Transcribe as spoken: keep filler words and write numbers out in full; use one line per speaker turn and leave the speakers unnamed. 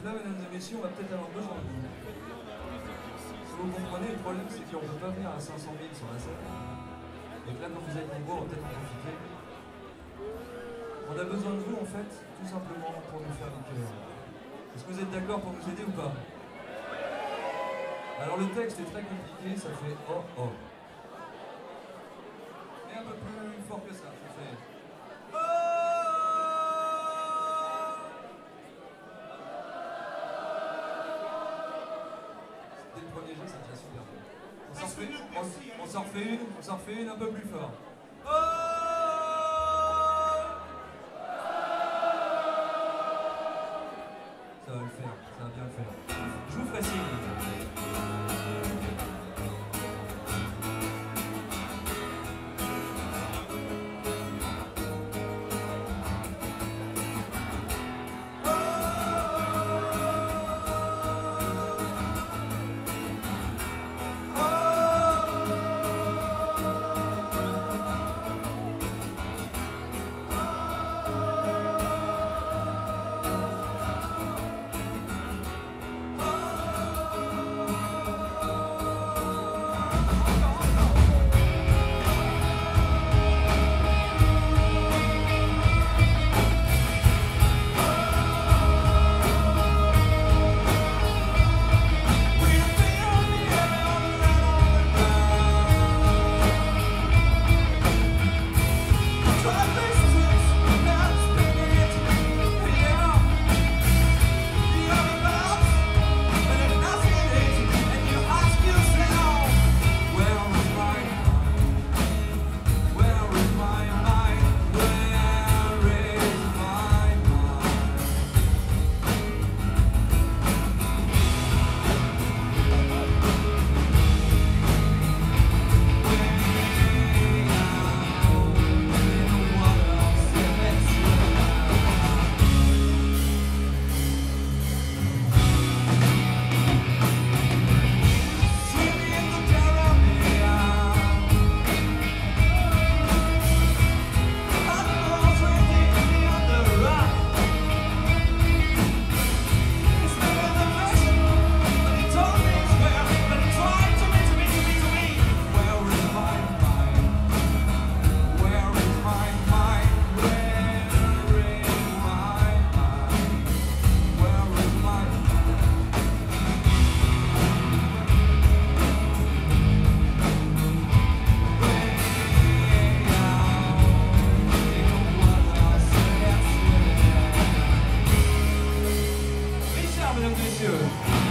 Donc là, mesdames et messieurs, on va peut-être avoir besoin de vous. Si vous comprenez, le problème, c'est qu'on ne peut pas venir à cinq cent mille sur la scène. Et que là, quand vous êtes nombreux, on va peut-être en profiter. On a besoin de vous, en fait, tout simplement pour nous faire des cœurs. Est-ce que vous êtes d'accord pour nous aider ou pas? Alors le texte est très compliqué, ça fait oh oh. Et un peu plus fort que ça, ça fait oh. Dès le premier jeu, ça devient super. On s'en refait, on, on s'en refait une, on s'en refait une un peu plus fort. Oh. Ça va le faire, ça va bien le faire. Je vous ferai signe. Mesdames et messieurs.